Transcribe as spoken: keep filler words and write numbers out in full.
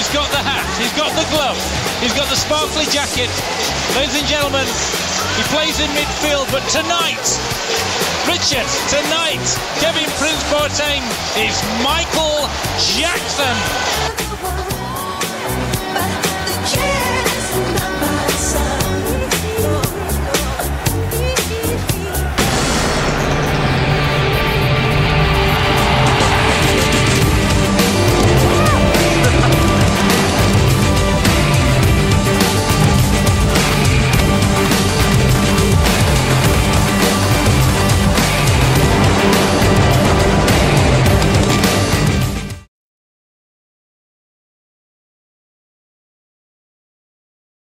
He's got the hat, he's got the glove, he's got the sparkly jacket. Ladies and gentlemen, he plays in midfield, but tonight, Richard, tonight, Kevin Prince Boateng is Michael Jackson.